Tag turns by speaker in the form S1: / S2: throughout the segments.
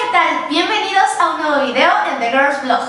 S1: tal? Bienvenidos a un nuevo video en The Girls Vlog.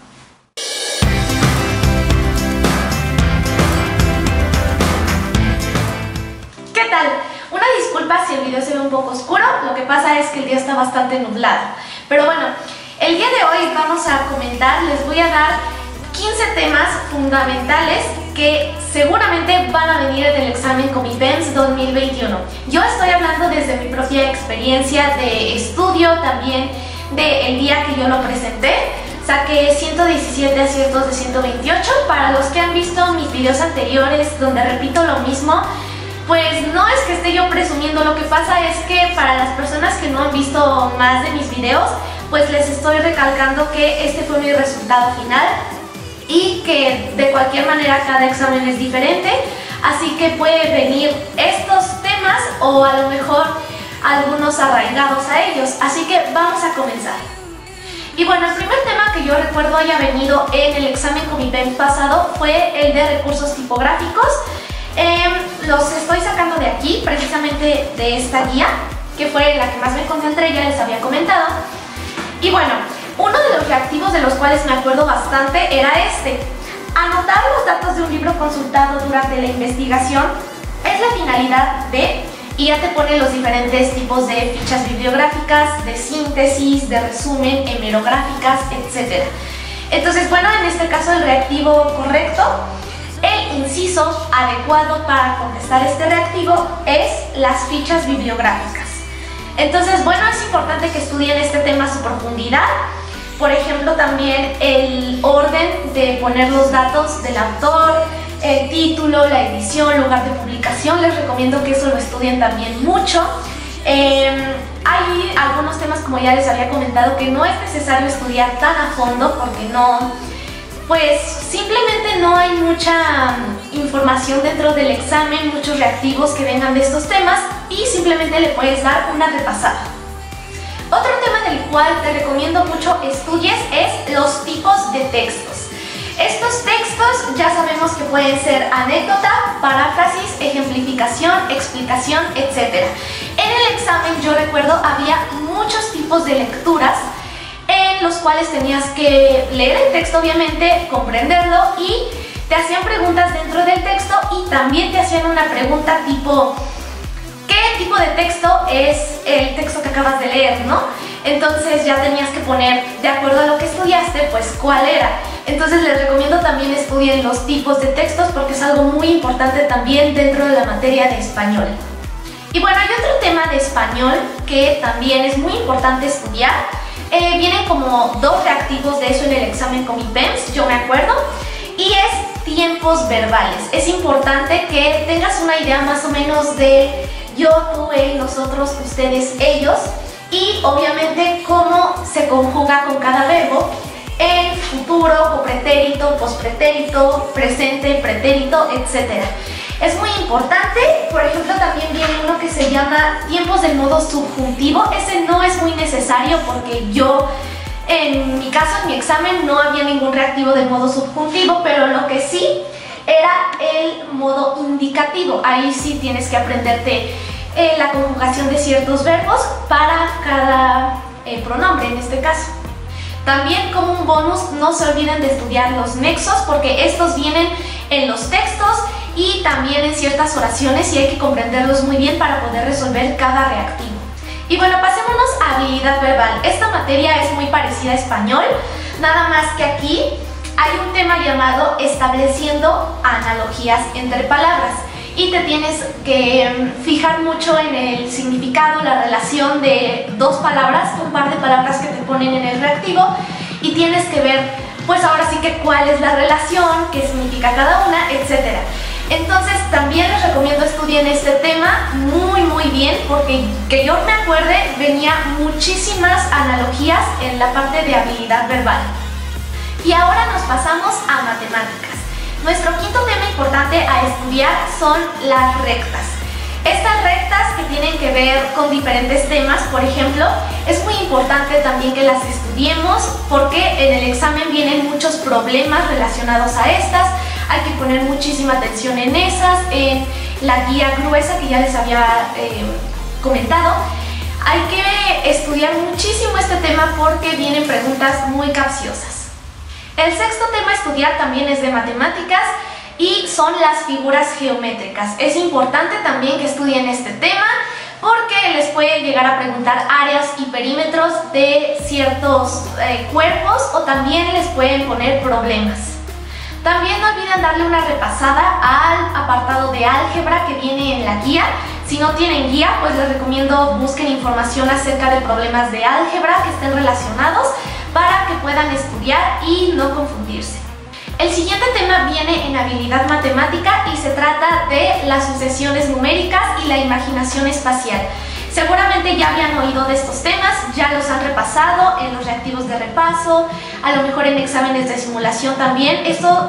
S1: ¿Qué tal? Una disculpa si el video se ve un poco oscuro, lo que pasa es que el día está bastante nublado. Pero bueno, el día de hoy vamos a comentar, les voy a dar 15 temas fundamentales que seguramente van a venir en el examen Comipens 2021. Yo estoy hablando desde mi propia experiencia de estudio, también del día que yo lo presenté. Saqué 117 aciertos de 128. Para los que han visto mis videos anteriores donde repito lo mismo, pues no es que esté yo presumiendo, lo que pasa es que para las personas que no han visto más de mis videos, pues les estoy recalcando que este fue mi resultado final y que de cualquier manera cada examen es diferente, así que puede venir estos temas o a lo mejor algunos arraigados a ellos, así que vamos a comenzar. Y bueno, el primer tema que yo recuerdo haya venido en el examen Comipens pasado fue el de recursos tipográficos. Los estoy sacando de aquí, precisamente de esta guía, que fue la que más me concentré, ya les había comentado. Y bueno, uno de los reactivos de los cuales me acuerdo bastante era este. Anotar los datos de un libro consultado durante la investigación es la finalidad de, y ya te pone los diferentes tipos de fichas bibliográficas, de síntesis, de resumen, hemerográficas, etc. Entonces, bueno, en este caso el reactivo correcto, el inciso adecuado para contestar este reactivo es las fichas bibliográficas. Entonces, bueno, es importante que estudien este tema a su profundidad. Por ejemplo, también el orden de poner los datos del autor, el título, la edición, lugar de publicación. Les recomiendo que eso lo estudien también mucho. Hay algunos temas, como ya les había comentado, que no es necesario estudiar tan a fondo porque pues simplemente no hay mucha información dentro del examen, muchos reactivos que vengan de estos temas y simplemente le puedes dar una repasada. Otro tema del cual te recomiendo mucho estudies es los tipos de textos. Estos textos ya sabemos que pueden ser anécdota, paráfrasis, ejemplificación, explicación, etc. En el examen yo recuerdo había muchos tipos de lecturas en los cuales tenías que leer el texto, obviamente, comprenderlo, y te hacían preguntas dentro del texto y también te hacían una pregunta tipo ¿qué tipo de texto es el texto que acabas de leer, no? Entonces ya tenías que poner, de acuerdo a lo que estudiaste, pues cuál era. Entonces les recomiendo también estudien los tipos de textos porque es algo muy importante también dentro de la materia de español. Y bueno, hay otro tema de español que también es muy importante estudiar. Vienen como dos reactivos de eso en el examen Comipens, yo me acuerdo, y es tiempos verbales. Es importante que tengas una idea más o menos de yo, tú, él, nosotros, ustedes, ellos, y obviamente cómo se conjuga con cada verbo en futuro, copretérito, pospretérito, presente, pretérito, etc. Es muy importante. Por ejemplo, también viene uno que se llama tiempos del modo subjuntivo. Ese no es muy necesario porque yo, en mi caso, en mi examen, no había ningún reactivo del modo subjuntivo, pero lo que sí era el modo indicativo. Ahí sí tienes que aprenderte la conjugación de ciertos verbos para cada pronombre en este caso. También, como un bonus, no se olviden de estudiar los nexos porque estos vienen en los textos y también en ciertas oraciones y hay que comprenderlos muy bien para poder resolver cada reactivo. Y bueno, pasémonos a habilidad verbal. Esta materia es muy parecida a español, nada más que aquí hay un tema llamado estableciendo analogías entre palabras y te tienes que fijar mucho en el significado, la relación de dos palabras, un par de palabras que te ponen en el reactivo y tienes que ver, pues ahora sí que cuál es la relación, qué significa cada una, etc. Entonces también les recomiendo estudien este tema muy bien porque que yo me acuerde venía muchísimas analogías en la parte de habilidad verbal. Y ahora nos pasamos a matemáticas. Nuestro quinto tema importante a estudiar son las rectas. Estas rectas que tienen que ver con diferentes temas, por ejemplo, es muy importante también que las estudiemos porque en el examen vienen muchos problemas relacionados a estas. Hay que poner muchísima atención en esas, en la guía gruesa que ya les había comentado. Hay que estudiar muchísimo este este tema porque vienen preguntas muy capciosas. El sexto tema a estudiar también es de matemáticas y son las figuras geométricas. Es importante también que estudien este tema porque les puede llegar a preguntar áreas y perímetros de ciertos cuerpos o también les pueden poner problemas. También no olviden darle una repasada al apartado de álgebra que viene en la guía. Si no tienen guía, pues les recomiendo busquen información acerca de problemas de álgebra que estén relacionados para que puedan estudiar y no confundirse. El siguiente tema viene en habilidad matemática y se trata de las sucesiones numéricas y la imaginación espacial. Seguramente ya habían oído de estos temas, ya los han repasado en los reactivos de repaso, a lo mejor en exámenes de simulación también. Estos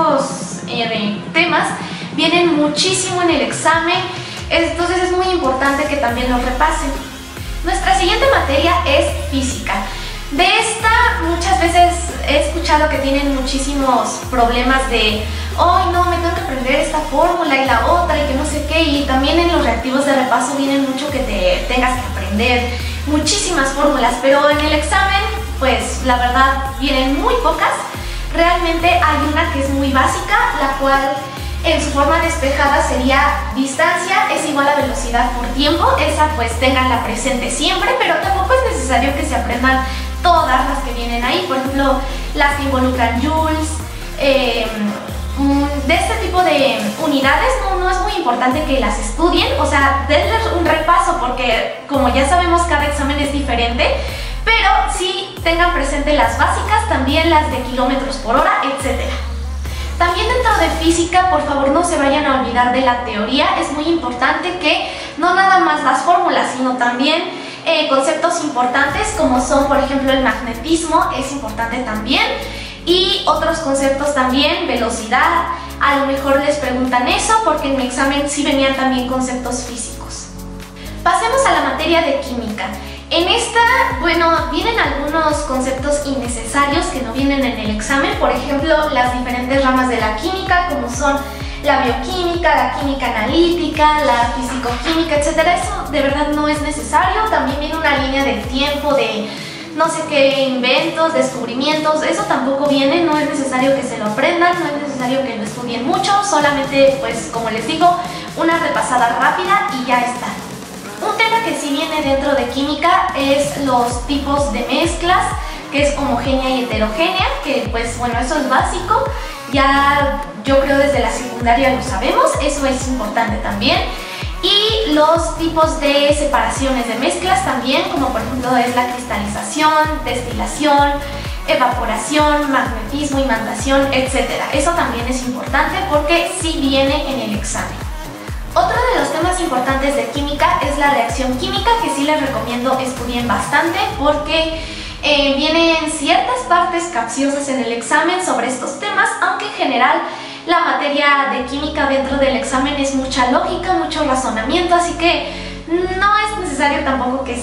S1: temas vienen muchísimo en el examen, entonces es muy importante que también los repasen. Nuestra siguiente materia es física. De esta muchas veces he escuchado que tienen muchísimos problemas de "Ay, no, me tengo que aprender esta fórmula y la otra y que no sé qué", y también en los reactivos de repaso vienen mucho que te tengas que aprender muchísimas fórmulas, pero en el examen pues la verdad vienen muy pocas. Realmente hay una que es muy básica, la cual en su forma despejada sería distancia es igual a velocidad por tiempo. Esa pues tenganla presente siempre, pero tampoco es necesario que se aprendan todas las que vienen ahí. Por ejemplo, las que involucran joules, de este tipo de unidades no es muy importante que las estudien, o sea, denles un repaso porque como ya sabemos cada examen es diferente, pero sí tengan presente las básicas, también las de kilómetros por hora, etc. También dentro de física, por favor no se vayan a olvidar de la teoría. Es muy importante que no nada más las fórmulas, sino también conceptos importantes como son, por ejemplo, el magnetismo, es importante también, y otros conceptos también, velocidad. A lo mejor les preguntan eso porque en mi examen sí venían también conceptos físicos. Pasemos a la materia de química. En esta, bueno, vienen algunos conceptos innecesarios que no vienen en el examen, por ejemplo, las diferentes ramas de la química, como son la bioquímica, la química analítica, la fisicoquímica, etc. Eso de verdad no es necesario. También viene una línea del tiempo, de no sé qué inventos, descubrimientos, eso tampoco viene, no es necesario que se lo aprendan, no es necesario que lo estudien mucho, solamente, pues, como les digo, una repasada rápida y ya está. Un tema que sí viene dentro de química es los tipos de mezclas, que es homogénea y heterogénea, que pues bueno, eso es básico, ya yo creo desde la secundaria lo sabemos, eso es importante también. Y los tipos de separaciones de mezclas también, como por ejemplo es la cristalización, destilación, evaporación, magnetismo, imantación, etc. Eso también es importante porque sí viene en el examen. Otro de los temas importantes de química es la reacción química, que sí les recomiendo estudien bastante porque vienen ciertas partes capciosas en el examen sobre estos temas, aunque en general la materia de química dentro del examen es mucha lógica, mucho razonamiento, así que no es necesario tampoco que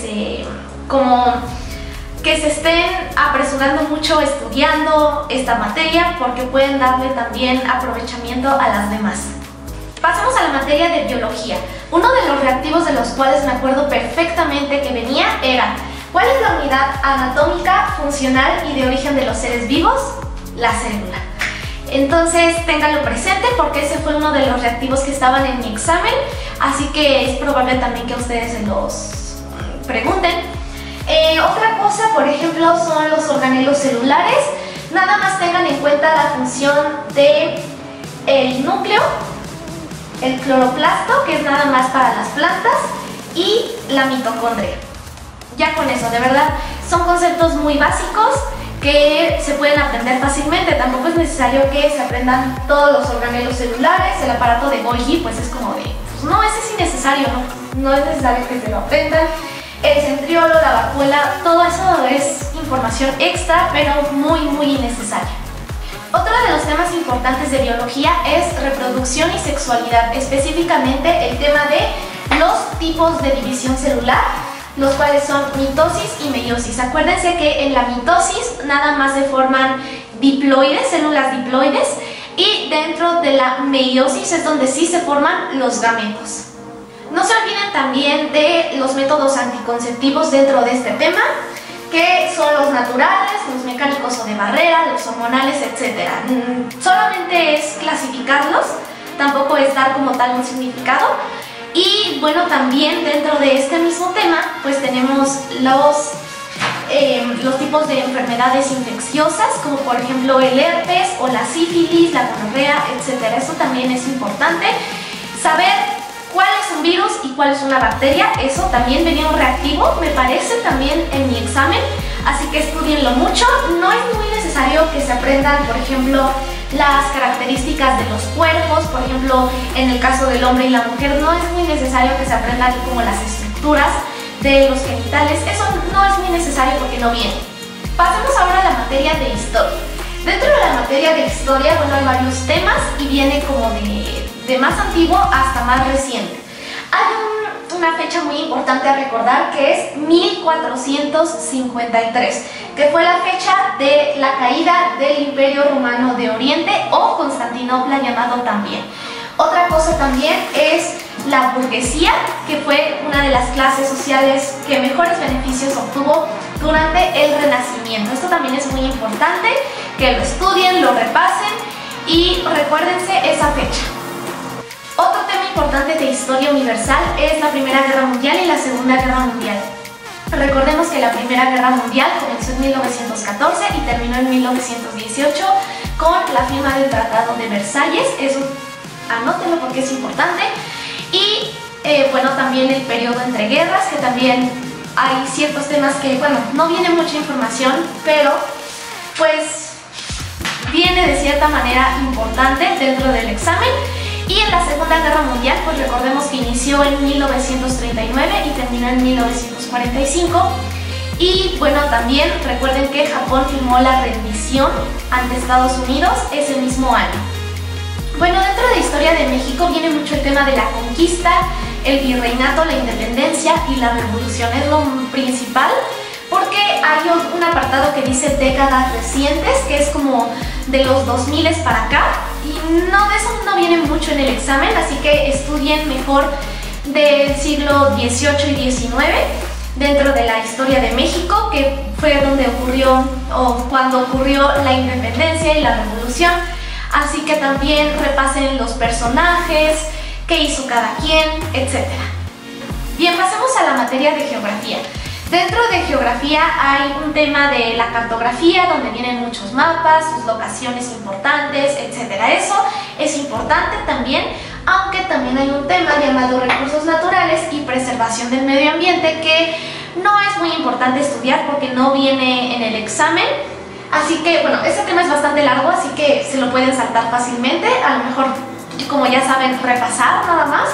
S1: se estén apresurando mucho estudiando esta materia porque pueden darle también aprovechamiento a las demás. Pasemos a la materia de biología. Uno de los reactivos de los cuales me acuerdo perfectamente que venía era: ¿cuál es la unidad anatómica, funcional y de origen de los seres vivos? La célula. Entonces ténganlo presente porque ese fue uno de los reactivos que estaban en mi examen, así que es probable también que ustedes se los pregunten. Otra cosa, por ejemplo, son los organelos celulares. Nada más tengan en cuenta la función del núcleo, el cloroplasto, que es nada más para las plantas, y la mitocondria. Ya con eso, de verdad, son conceptos muy básicos que se pueden aprender fácilmente. Tampoco es necesario que se aprendan todos los organelos celulares. El aparato de Golgi pues es como de, pues no, ese es innecesario, no es necesario que se lo aprendan. El centriolo, la vacuola, todo eso es información extra, pero muy innecesaria. Otro de los temas importantes de biología es reproducción y sexualidad, específicamente el tema de los tipos de división celular, los cuales son mitosis y meiosis. Acuérdense que en la mitosis nada más se forman diploides, células diploides, y dentro de la meiosis es donde sí se forman los gametos. No se olviden también de los métodos anticonceptivos dentro de este tema, que naturales, los mecánicos o de barrera, los hormonales, etc. Solamente es clasificarlos, tampoco es dar como tal un significado. Y bueno, también dentro de este mismo tema pues tenemos los tipos de enfermedades infecciosas, como por ejemplo el herpes o la sífilis, la gonorrea, etc. Eso también es importante, saber cuál es un virus y cuál es una bacteria. Eso también venía un reactivo, me parece, también en mi examen, así que estudienlo mucho. No es muy necesario que se aprendan, por ejemplo, las características de los cuerpos. Por ejemplo, en el caso del hombre y la mujer no es muy necesario que se aprendan como las estructuras de los genitales. Eso no es muy necesario porque no viene. Pasemos ahora a la materia de historia. Dentro de la materia de historia, bueno, hay varios temas y viene como de más antiguo hasta más reciente. Hay una fecha muy importante a recordar, que es 1453, que fue la fecha de la caída del Imperio Romano de Oriente, o Constantinopla llamado también. Otra cosa también es la burguesía, que fue una de las clases sociales que mejores beneficios obtuvo durante el Renacimiento. Esto también es muy importante, que lo estudien, lo repasen y recuérdense esa fecha. Otro tema importante de historia universal es la Primera Guerra Mundial y la Segunda Guerra Mundial. Recordemos que la Primera Guerra Mundial comenzó en 1914 y terminó en 1918 con la firma del Tratado de Versalles. Eso anótenlo porque es importante. Y bueno, también el periodo entre guerras, que también hay ciertos temas que, bueno, no viene mucha información, pero pues viene de cierta manera importante dentro del examen. Y en la Segunda Guerra Mundial, pues recordemos que inició en 1939 y terminó en 1945. Y bueno, también recuerden que Japón firmó la rendición ante Estados Unidos ese mismo año. Bueno, dentro de historia de México viene mucho el tema de la conquista, el virreinato, la independencia y la revolución. Es lo principal, porque hay un apartado que dice décadas recientes, que es como de los 2000 para acá, y no, de eso no viene mucho en el examen, así que estudien mejor del siglo XVIII y XIX dentro de la historia de México, que fue donde ocurrió, o cuando ocurrió la independencia y la revolución. Así que también repasen los personajes, qué hizo cada quien, etc. Bien, pasemos a la materia de geografía. Dentro de geografía hay un tema de la cartografía, donde vienen muchos mapas, sus locaciones importantes, etc. Eso es importante también, aunque también hay un tema llamado recursos naturales y preservación del medio ambiente, que no es muy importante estudiar porque no viene en el examen. Así que, bueno, este tema es bastante largo, así que se lo pueden saltar fácilmente. A lo mejor, como ya saben, repasar nada más.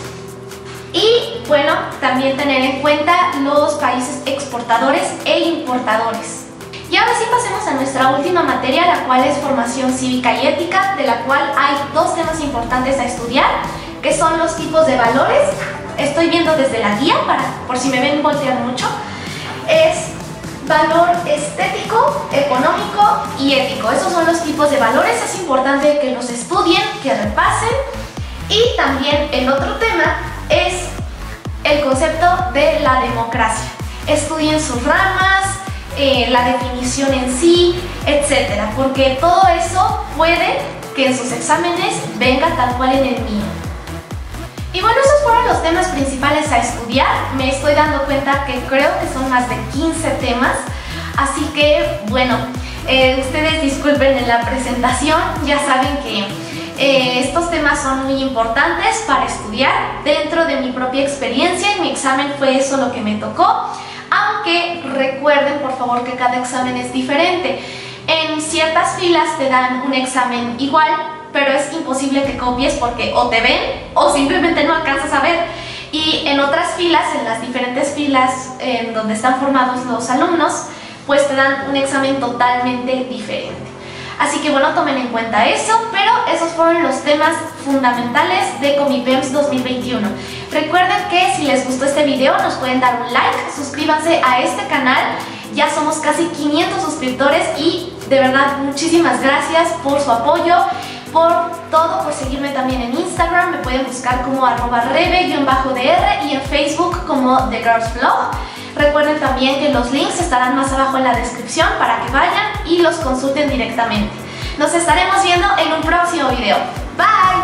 S1: Y, bueno, también tener en cuenta los países exportadores e importadores. Y ahora sí pasemos a nuestra última materia, la cual es formación cívica y ética, de la cual hay dos temas importantes a estudiar, que son los tipos de valores. Estoy viendo desde la guía, por si me ven voltear mucho. Es valor estético, económico y ético. Esos son los tipos de valores. Es importante que los estudien, que repasen. Y también el otro tema es el concepto de la democracia. Estudien sus ramas, la definición en sí, etcétera, porque todo eso puede que en sus exámenes venga tal cual en el mío. Y bueno, esos fueron los temas principales a estudiar. Me estoy dando cuenta que creo que son más de 15 temas, así que bueno, ustedes disculpen en la presentación, ya saben que estos temas son muy importantes para estudiar. Dentro de mi propia experiencia, en mi examen fue eso lo que me tocó, aunque recuerden por favor que cada examen es diferente. En ciertas filas te dan un examen igual, pero es imposible que copies porque o te ven o simplemente no alcanzas a ver. Y en otras filas, en las diferentes filas donde están formados los alumnos, pues te dan un examen totalmente diferente. Así que bueno, tomen en cuenta eso, pero esos fueron los temas fundamentales de Comipems 2021. Recuerden que si les gustó este video nos pueden dar un like, suscríbanse a este canal, ya somos casi 500 suscriptores y de verdad muchísimas gracias por su apoyo, por todo, por seguirme también en Instagram, me pueden buscar como @rebe_dr y en Facebook como The Girls Vlog. Recuerden también que los links estarán más abajo en la descripción para que vayan y los consulten directamente. Nos estaremos viendo en un próximo video. Bye.